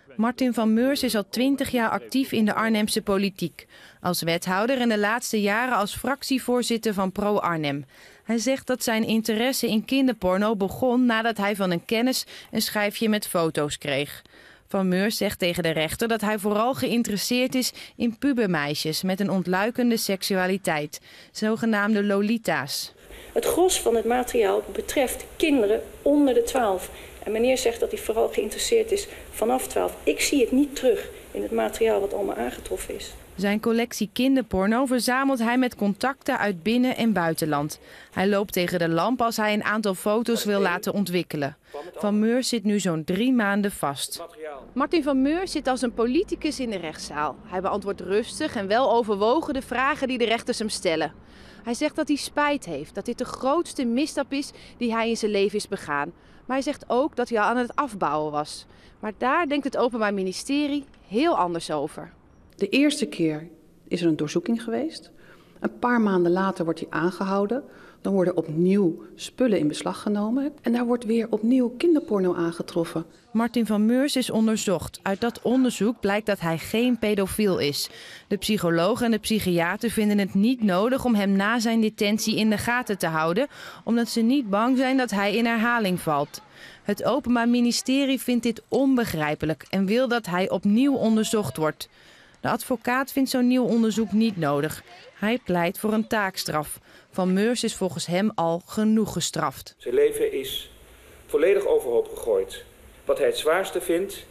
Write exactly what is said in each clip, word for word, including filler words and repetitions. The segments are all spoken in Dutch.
Martin van Meurs is al twintig jaar actief in de Arnhemse politiek. Als wethouder en de laatste jaren als fractievoorzitter van Pro Arnhem. Hij zegt dat zijn interesse in kinderporno begon nadat hij van een kennis een schijfje met foto's kreeg. Van Meurs zegt tegen de rechter dat hij vooral geïnteresseerd is in pubermeisjes met een ontluikende seksualiteit, zogenaamde lolita's. Het gros van het materiaal betreft kinderen onder de twaalf. En meneer zegt dat hij vooral geïnteresseerd is vanaf twaalf. Ik zie het niet terug in het materiaal wat allemaal aangetroffen is. Zijn collectie kinderporno verzamelt hij met contacten uit binnen- en buitenland. Hij loopt tegen de lamp als hij een aantal foto's wil laten ontwikkelen. Van Meurs zit nu zo'n drie maanden vast. Martin van Meurs zit als een politicus in de rechtszaal. Hij beantwoordt rustig en wel overwogen de vragen die de rechters hem stellen. Hij zegt dat hij spijt heeft, dat dit de grootste misstap is die hij in zijn leven is begaan. Maar hij zegt ook dat hij al aan het afbouwen was. Maar daar denkt het Openbaar Ministerie heel anders over. De eerste keer is er een doorzoeking geweest. Een paar maanden later wordt hij aangehouden. Dan worden opnieuw spullen in beslag genomen. En daar wordt weer opnieuw kinderporno aangetroffen. Martin van Meurs is onderzocht. Uit dat onderzoek blijkt dat hij geen pedofiel is. De psycholoog en de psychiater vinden het niet nodig om hem na zijn detentie in de gaten te houden, omdat ze niet bang zijn dat hij in herhaling valt. Het Openbaar Ministerie vindt dit onbegrijpelijk en wil dat hij opnieuw onderzocht wordt. De advocaat vindt zo'n nieuw onderzoek niet nodig. Hij pleit voor een taakstraf. Van Meurs is volgens hem al genoeg gestraft. Zijn leven is volledig overhoop gegooid. Wat hij het zwaarste vindt,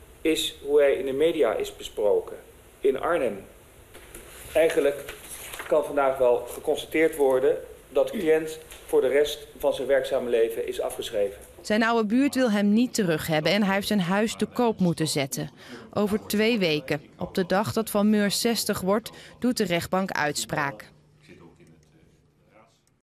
is hoe hij in de media is besproken. In Arnhem. Eigenlijk kan vandaag wel geconstateerd worden dat de cliënt voor de rest van zijn werkzame leven is afgeschreven. Zijn oude buurt wil hem niet terug hebben en hij heeft zijn huis te koop moeten zetten. Over twee weken, op de dag dat Van Meurs zestig wordt, doet de rechtbank uitspraak.